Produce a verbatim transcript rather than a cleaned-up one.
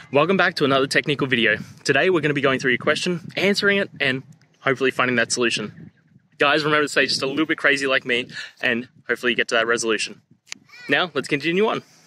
Welcome back to another technical video. Today we're going to be going through your question, answering it, and hopefully finding that solution. Guys, remember to stay just a little bit crazy like me, and hopefully you get to that resolution. Now, let's continue on.